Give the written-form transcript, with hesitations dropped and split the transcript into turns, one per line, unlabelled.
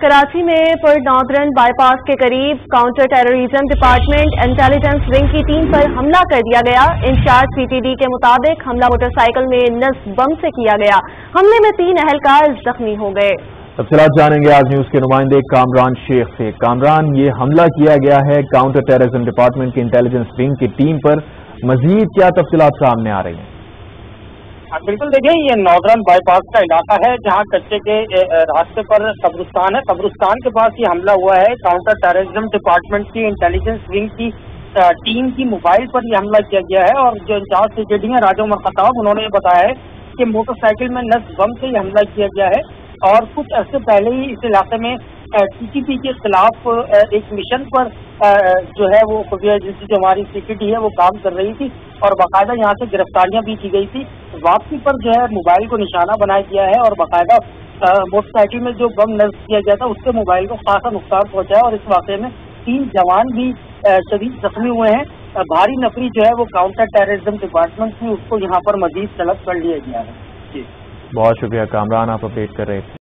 کراچی میں پر northern by پاس کے قریب counter terrorism department intelligence wing کی ٹیم پر حملہ کر دیا گیا۔ انچارج پی ٹی ڈی کے مطابق حملہ موٹر سائیکل میں نصب بم سے کیا گیا۔ حملے میں 3 اہلکار زخمی ہو گئے۔
تفصیلات جانیں گے آج نیوز کے نمائندے کامران شیخ سے۔ کامران، یہ حملہ کیا گیا ہے کاؤنٹر ٹیررزم ڈپارٹمنٹ کی انٹیلیجنس ونگ کی ٹیم پر، مزید کیا تفصیلات سامنے آ رہی ہیں؟
بالکل، دیکھیں یہ ناردرن بائی پاس کا علاقہ ہے جہاں کچے کے راستے پر قبرستان ہے۔ قبرستان کے پاس یہ حملہ ہوا ہے۔ کاؤنٹر ٹیررزم ڈپارٹمنٹ کی انٹیلیجنس ونگ کی ٹیم کی موبائل پر یہ حملہ کیا گیا ہے، اور جو انچارج سیکورٹی ہیں راجا عمر خطاب، انہوں نے یہ بتایا ہے کہ موٹر سائیکل میں نصب بم سے یہ حملہ کیا گیا ہے، اور کچھ عرصے پہلے ہی اس علاقے میں ٹی ٹی پی کے خلاف ایک مشن پر جو ہے وہ خفیہ ایجنسی جو ہماری سیکورٹی ہے وہ کام کر رہی تھی، اور باقاعدہ یہاں سے گرفتاریاں بھی کی گئی تھی۔ واپسی پر جو ہے موبائل کو نشانہ بنایا گیا ہے، اور باقاعدہ موٹر سائیکل میں جو بم نصب کیا گیا تھا اس سے موبائل کو خاصا نقصان پہنچا ہے، اور اس واقعے میں 3 جوان بھی شدید زخمی ہوئے ہیں۔ بھاری نفری جو ہے وہ کاؤنٹر ٹیررزم ڈپارٹمنٹ کی، اس کو یہاں پر مزید طلب کر لیا گیا ہے۔ جی
بہت شکریہ کامران، آپ اپڈیٹ کر رہے تھے۔